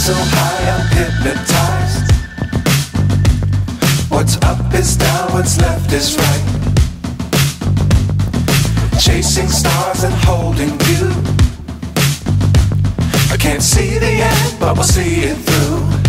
so high I'm hypnotized. What's up is down, what's left is right. Chasing stars and holding you. I can't see the end, but we'll see it through.